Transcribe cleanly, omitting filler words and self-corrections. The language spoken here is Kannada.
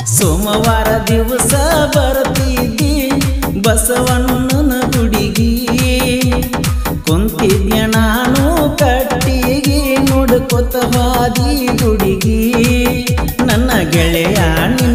ಸೋಮವಾರ ದಿವಸ ಬರ್ತಿದ್ದಿ ಬಸವಣ್ಣನ ಗುಡಿಗಿ ಕುಂತಿದ್ಯ ನಾನು ಕಟ್ಟಿಗಿ ನೋಡ್ಕೊತ ಹಾದಿ ಗುಡಿಗಿ ನನ್ನ ಗೆಳೆಯ